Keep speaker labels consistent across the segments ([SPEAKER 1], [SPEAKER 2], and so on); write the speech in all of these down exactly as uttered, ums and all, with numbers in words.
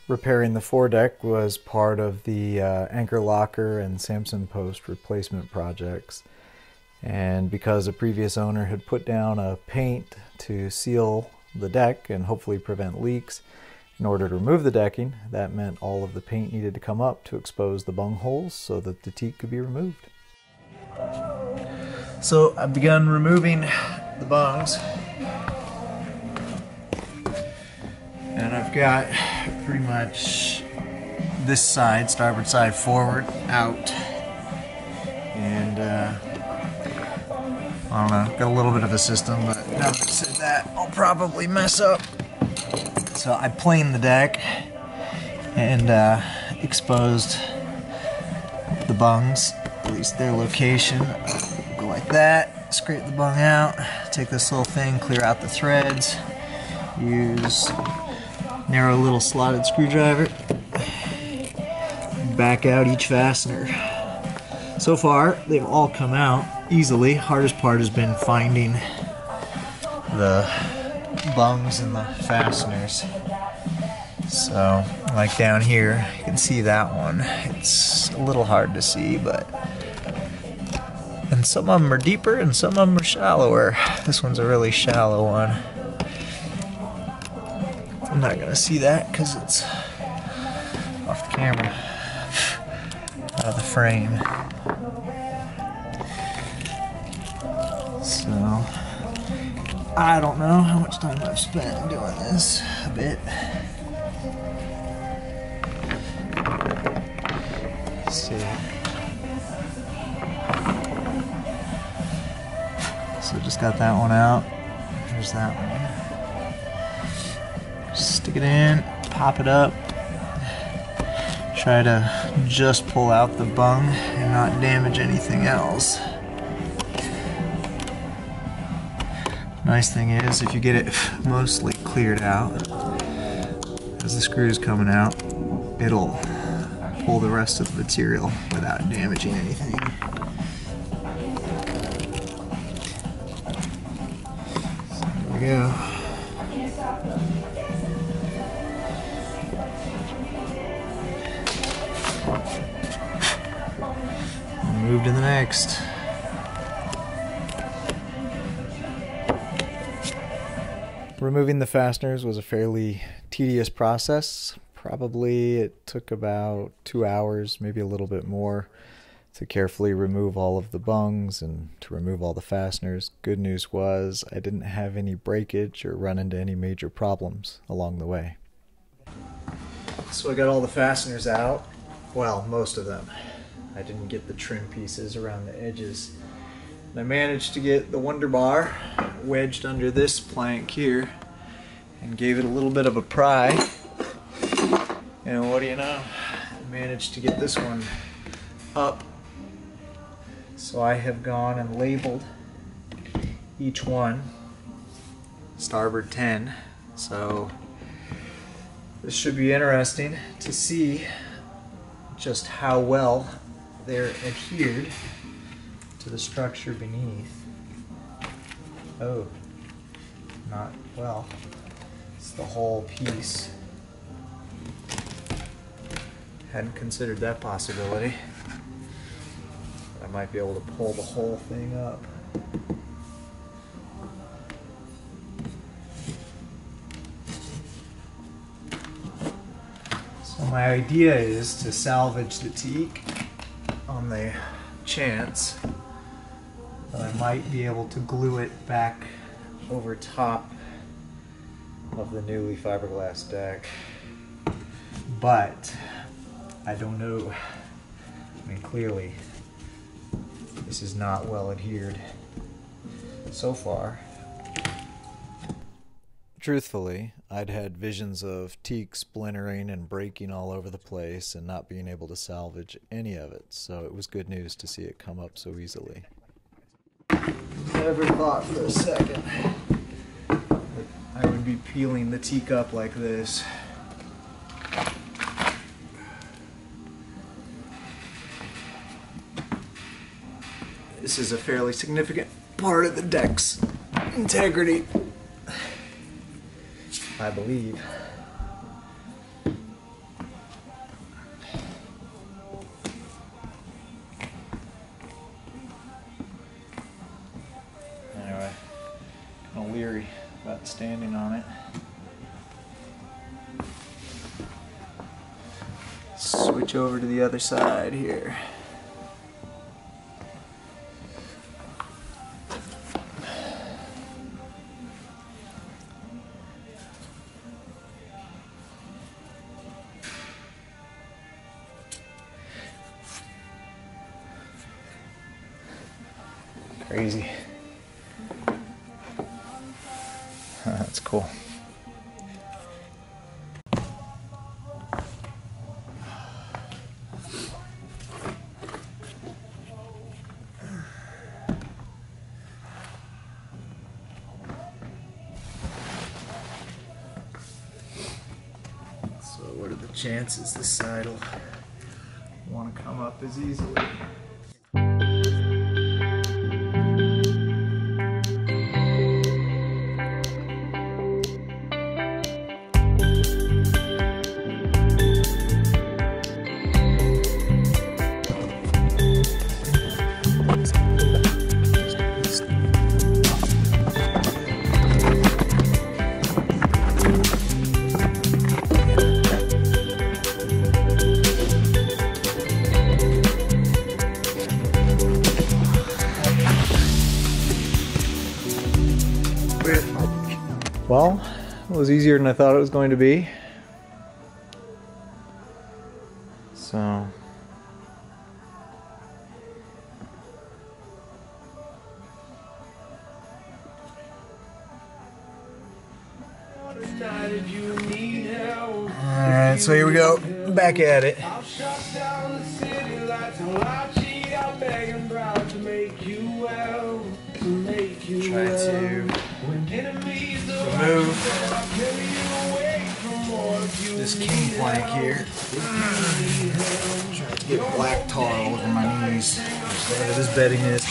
[SPEAKER 1] Repairing the foredeck was part of the uh, anchor locker and Samson post replacement projects. And because a previous owner had put down a paint to seal the deck and hopefully prevent leaks, in order to remove the decking, that meant all of the paint needed to come up to expose the bung holes so that the teak could be removed. So I've begun removing the bungs. And I've got pretty much this side, starboard side forward, out. And uh, I don't know, got a little bit of a system, but now that I've said that, I'll probably mess up. So I planed the deck and uh, exposed the bungs, at least their location. Go like that, scrape the bung out, take this little thing, clear out the threads, use narrow little slotted screwdriver, back out each fastener. So far, they've all come out easily. Hardest part has been finding the bungs and the fasteners. So, like down here, you can see that one. It's a little hard to see, but... And some of them are deeper and some of them are shallower. This one's a really shallow one. I'm not gonna see that because it's off the camera, out of the frame. So, I don't know how much time I've spent doing this, a bit. Let's see. So just got that one out. There's that one. Stick it in, pop it up, try to just pull out the bung and not damage anything else. Nice thing is, if you get it mostly cleared out, as the screw is coming out, it'll pull the rest of the material without damaging anything. So there we go. Move to the next. Removing the fasteners was a fairly tedious process. Probably it took about two hours, maybe a little bit more, to carefully remove all of the bungs and to remove all the fasteners. Good news was I didn't have any breakage or run into any major problems along the way. So I got all the fasteners out. Well, most of them. I didn't get the trim pieces around the edges. And I managed to get the Wonder Bar wedged under this plank here and gave it a little bit of a pry. And what do you know? I managed to get this one up. So I have gone and labeled each one starboard ten. So this should be interesting to see just how well they're adhered to the structure beneath. Oh, not well. It's the whole piece. Hadn't considered that possibility. I might be able to pull the whole thing up. So my idea is to salvage the teak on the chance that I might be able to glue it back over top of the newly fiberglass deck. But I don't know. I mean, clearly this is not well adhered so far. Truthfully, I'd had visions of teak splintering and breaking all over the place and not being able to salvage any of it, so it was good news to see it come up so easily. Never thought for a second that I would be peeling the teak up like this. This is a fairly significant part of the deck's integrity, I believe. switch over to the other side here. Crazy. That's cool. So what are the chances this side will want to come up as easily? Well, it was easier than I thought it was going to be. So alright, so here we go. Back at it. Try to remove this king plank here. Try to get black tar all over my knees. Whatever this bedding is.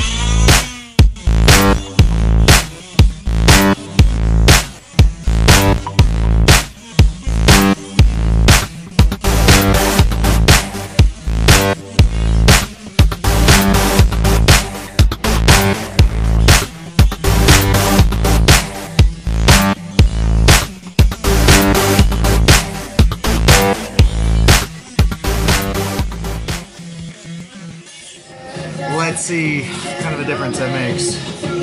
[SPEAKER 1] Let's see what kind of a difference that makes.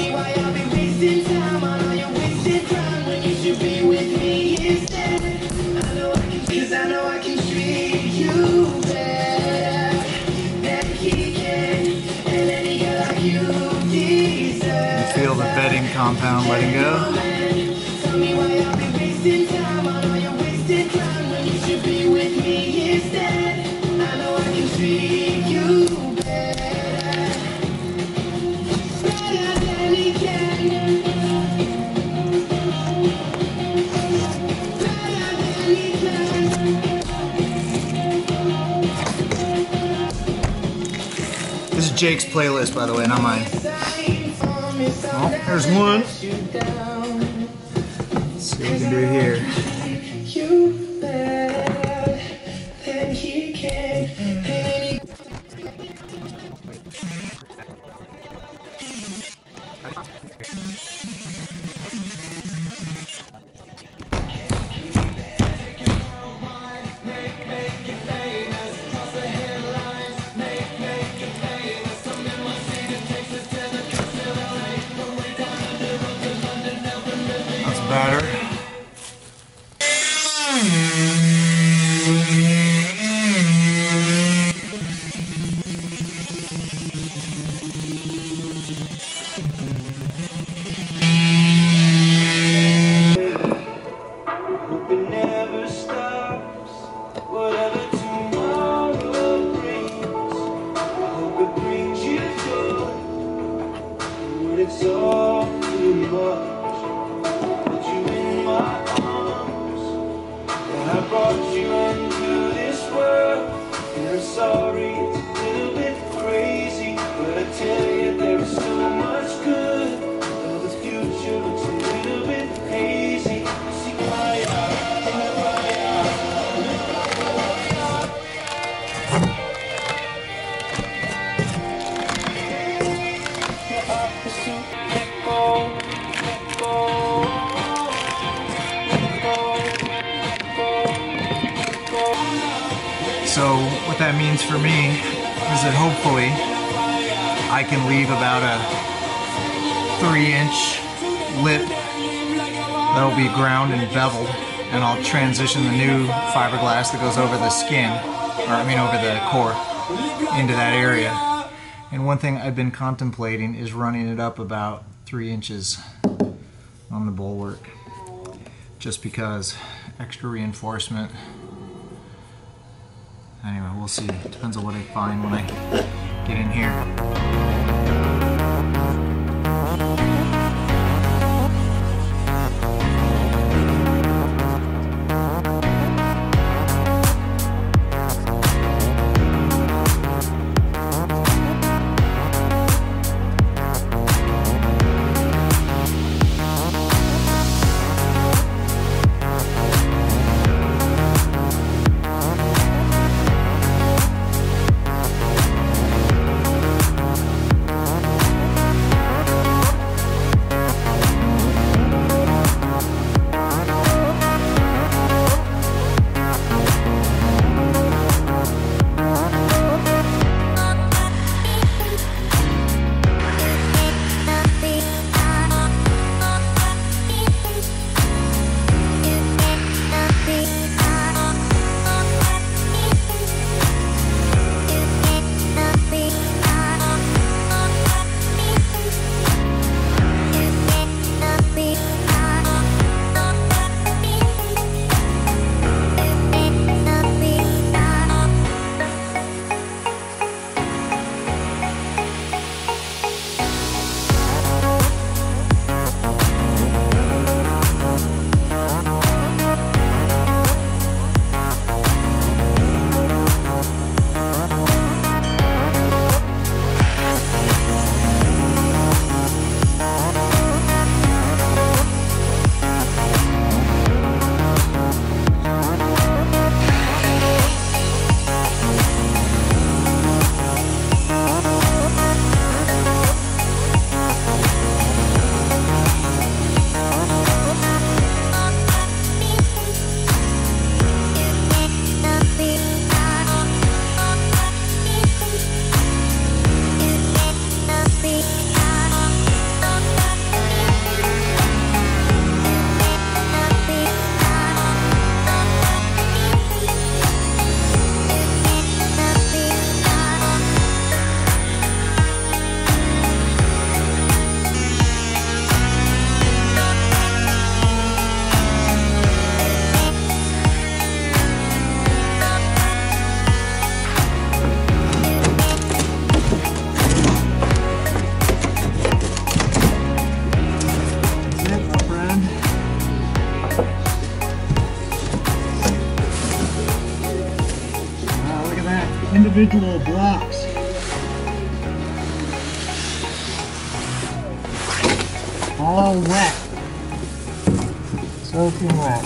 [SPEAKER 1] You feel the bedding compound letting go. This is Jake's playlist, by the way, not mine. Oh, there's one. Let's see what we can do here. Better. It's all too much. You So what that means for me is that hopefully I can leave about a three inch lip that'll be ground and beveled, and I'll transition the new fiberglass that goes over the skin, or I mean over the core, into that area. And one thing I've been contemplating is running it up about three inches on the bulwark, just because extra reinforcement. Anyway, we'll see. Depends on what I find when I get in here.
[SPEAKER 2] Individual blocks. All wet. Soaking wet.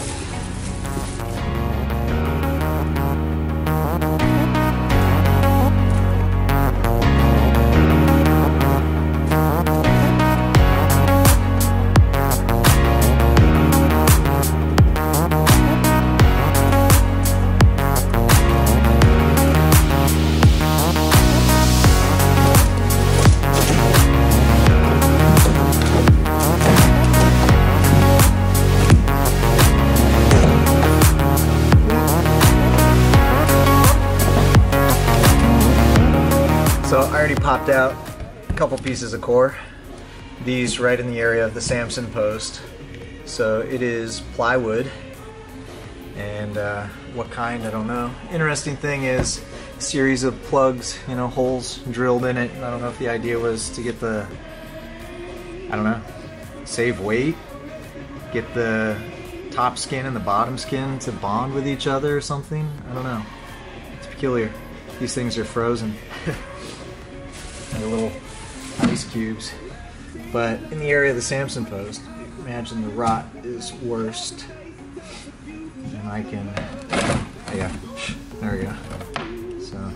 [SPEAKER 1] So I already popped out a couple pieces of core. These right in the area of the Samson post. So it is plywood, and uh, what kind, I don't know. Interesting thing is a series of plugs, you know, holes drilled in it. I don't know if the idea was to get the, I don't know, save weight, get the top skin and the bottom skin to bond with each other or something. I don't know. It's peculiar. These things are frozen. They're little ice cubes. But in the area of the Samson post, imagine the rot is worst. And I can, oh yeah, there we go. So,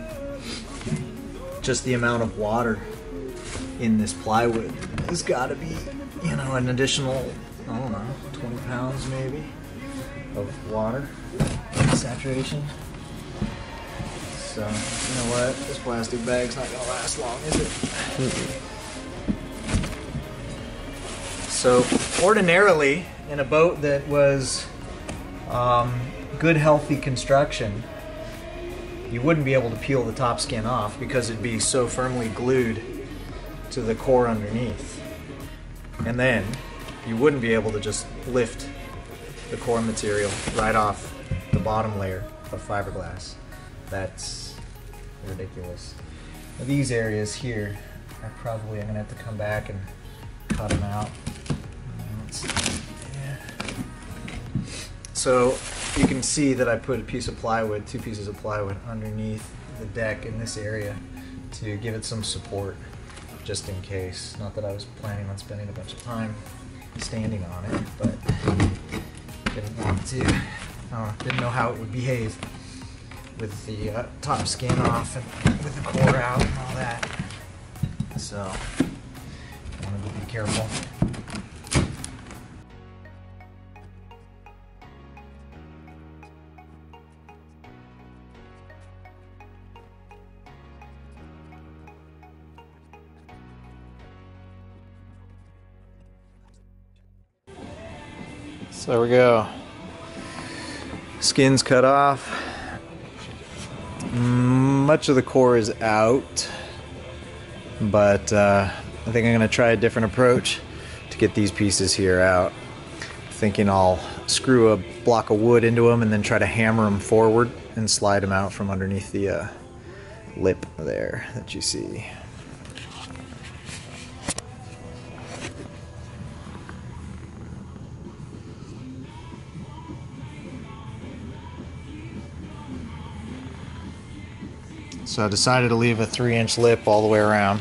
[SPEAKER 1] just the amount of water in this plywood has got to be, you know, an additional, I don't know, twenty pounds maybe of water saturation. So, you know what? This plastic bag's not gonna last long, is it? Mm-mm. So, ordinarily, in a boat that was um, good, healthy construction, you wouldn't be able to peel the top skin off because it'd be so firmly glued to the core underneath. And then you wouldn't be able to just lift the core material right off the bottom layer of fiberglass. That's ridiculous. Now, these areas here are probably, I'm gonna have to come back and cut them out. Let's, yeah. So you can see that I put a piece of plywood, two pieces of plywood underneath the deck in this area to give it some support, just in case. Not that I was planning on spending a bunch of time standing on it, but didn't want to. Oh, didn't know how it would behave with the uh, top skin off and with the core out and all that. So, wanted to be careful. So there we go. Skin's cut off. Much of the core is out, but uh, I think I'm going to try a different approach to get these pieces here out. Thinking I'll screw a block of wood into them and then try to hammer them forward and slide them out from underneath the uh, lip there that you see. So I decided to leave a three inch lip all the way around.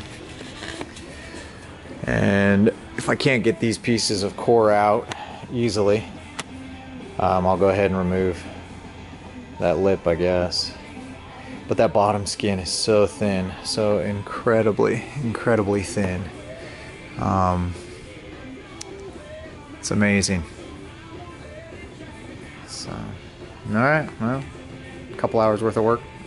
[SPEAKER 1] And if I can't get these pieces of core out easily, um, I'll go ahead and remove that lip, I guess. But that bottom skin is so thin, so incredibly, incredibly thin. Um, it's amazing. So, all right, well, a couple hours worth of work.